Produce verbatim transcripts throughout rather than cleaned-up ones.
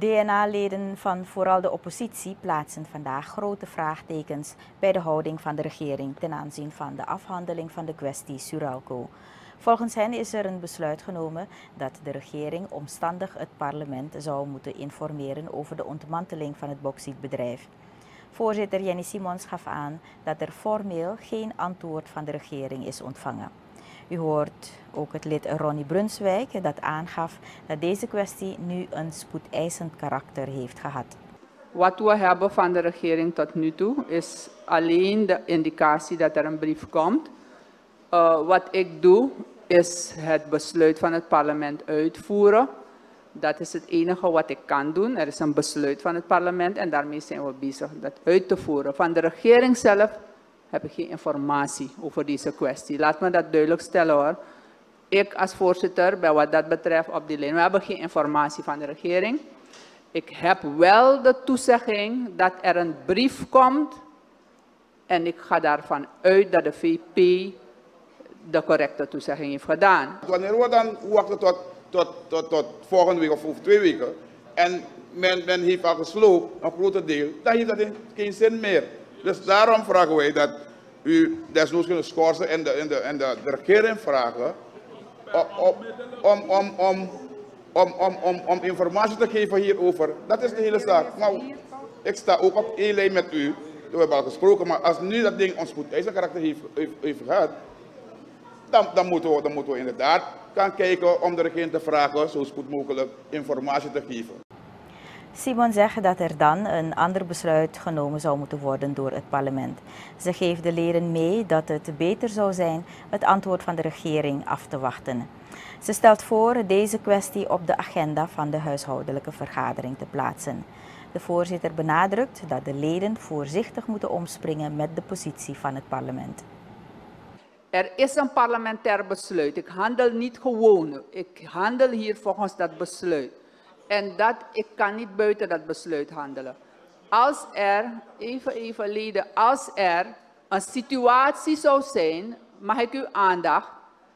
D N A-leden van vooral de oppositie plaatsen vandaag grote vraagtekens bij de houding van de regering ten aanzien van de afhandeling van de kwestie Suralco. Volgens hen is er een besluit genomen dat de regering omstandig het parlement zou moeten informeren over de ontmanteling van het bauxietbedrijf. Voorzitter Jenny Simons gaf aan dat er formeel geen antwoord van de regering is ontvangen. U hoort ook het lid Ronnie Brunswijk dat aangaf dat deze kwestie nu een spoedeisend karakter heeft gehad. Wat we hebben van de regering tot nu toe is alleen de indicatie dat er een brief komt. Uh, wat ik doe is het besluit van het parlement uitvoeren. Dat is het enige wat ik kan doen. Er is een besluit van het parlement en daarmee zijn we bezig dat uit te voeren. Van de regering zelf heb ik geen informatie over deze kwestie. Laat me dat duidelijk stellen hoor. Ik als voorzitter, bij wat dat betreft op die lijn, we hebben geen informatie van de regering. Ik heb wel de toezegging dat er een brief komt en ik ga daarvan uit dat de V P de correcte toezegging heeft gedaan. Wanneer we dan wachten tot, tot, tot, tot volgende week of over twee weken en men, men heeft al gesloopt, een grote deel, dan heeft dat geen zin meer. Dus daarom vragen wij dat u desnoods kunt schorsen en de, en de, en de, de regering vragen om, om, om, om, om, om, om, om informatie te geven hierover. Dat is de hele zaak. Maar ik sta ook op één lijn met u. We hebben al gesproken, maar als nu dat ding ons spoedeisend karakter heeft, heeft, heeft gehad, dan, dan, moeten we, dan moeten we inderdaad gaan kijken om de regering te vragen zo spoed mogelijk informatie te geven. Simon zegt dat er dan een ander besluit genomen zou moeten worden door het parlement. Ze geeft de leden mee dat het beter zou zijn het antwoord van de regering af te wachten. Ze stelt voor deze kwestie op de agenda van de huishoudelijke vergadering te plaatsen. De voorzitter benadrukt dat de leden voorzichtig moeten omspringen met de positie van het parlement. Er is een parlementair besluit. Ik handel niet gewoon. Ik handel hier volgens dat besluit. En dat, ik kan niet buiten dat besluit handelen. Als er, even, even leden, als er een situatie zou zijn, mag ik uw aandacht,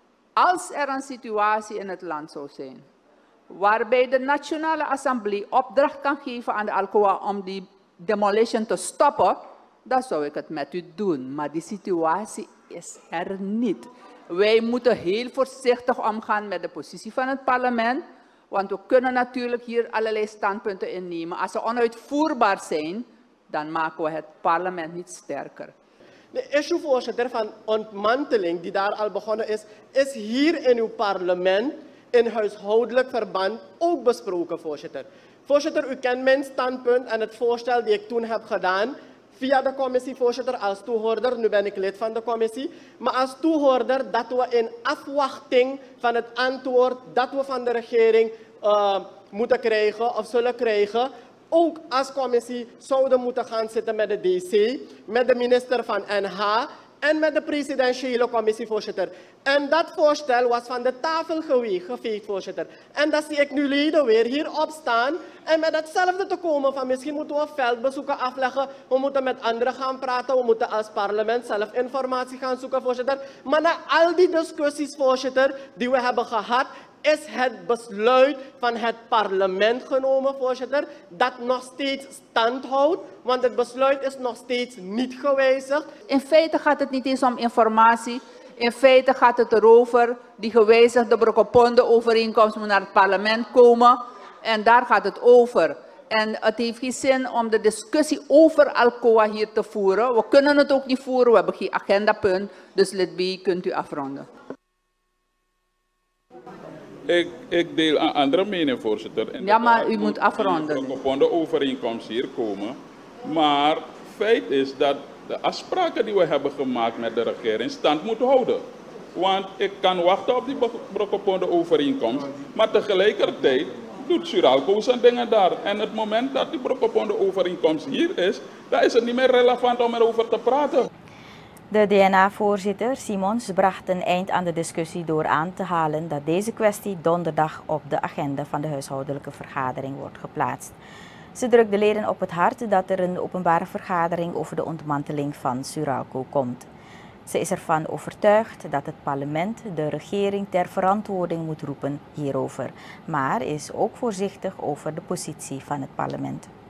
als er een situatie in het land zou zijn, waarbij de Nationale Assemblée opdracht kan geven aan de Alcoa om die demolition te stoppen, dan zou ik het met u doen. Maar die situatie is er niet. Wij moeten heel voorzichtig omgaan met de positie van het parlement. Want we kunnen natuurlijk hier allerlei standpunten innemen. Als ze onuitvoerbaar zijn, dan maken we het parlement niet sterker. De issue, voorzitter, van ontmanteling die daar al begonnen is, is hier in uw parlement in huishoudelijk verband ook besproken, voorzitter. Voorzitter, u kent mijn standpunt en het voorstel die ik toen heb gedaan via de commissie, voorzitter, als toehoorder. Nu ben ik lid van de commissie. Maar als toehoorder dat we in afwachting van het antwoord dat we van de regering uh, moeten krijgen of zullen krijgen, ook als commissie zouden moeten gaan zitten met de D C, met de minister van N H en met de presidentiële commissie, voorzitter. En dat voorstel was van de tafel geveegd, voorzitter. En dat zie ik nu leden weer hier opstaan en met hetzelfde te komen van misschien moeten we veldbezoeken afleggen, we moeten met anderen gaan praten, we moeten als parlement zelf informatie gaan zoeken, voorzitter. Maar na al die discussies, voorzitter, die we hebben gehad, is het besluit van het parlement genomen, voorzitter, dat nog steeds stand houdt, want het besluit is nog steeds niet gewijzigd. In feite gaat het niet eens om informatie. In feite gaat het erover, die gewijzigde Brokopondo-overeenkomst moet naar het parlement komen. En daar gaat het over. En het heeft geen zin om de discussie over Alcoa hier te voeren. We kunnen het ook niet voeren, we hebben geen agendapunt. Dus lid B, kunt u afronden. Ik, ik deel een andere mening, voorzitter. En ja, maar u moet afronden. De de overeenkomst hier komen. Maar feit is dat de afspraken die we hebben gemaakt met de regering stand moeten houden. Want ik kan wachten op die Brokopondo overeenkomst, maar tegelijkertijd doet Suralco zijn dingen daar. En het moment dat die Brokopondo overeenkomst hier is, dan is het niet meer relevant om erover te praten. De D N A-voorzitter Simons bracht een eind aan de discussie door aan te halen dat deze kwestie donderdag op de agenda van de huishoudelijke vergadering wordt geplaatst. Ze drukt de leden op het hart dat er een openbare vergadering over de ontmanteling van Suralco komt. Ze is ervan overtuigd dat het parlement de regering ter verantwoording moet roepen hierover, maar is ook voorzichtig over de positie van het parlement.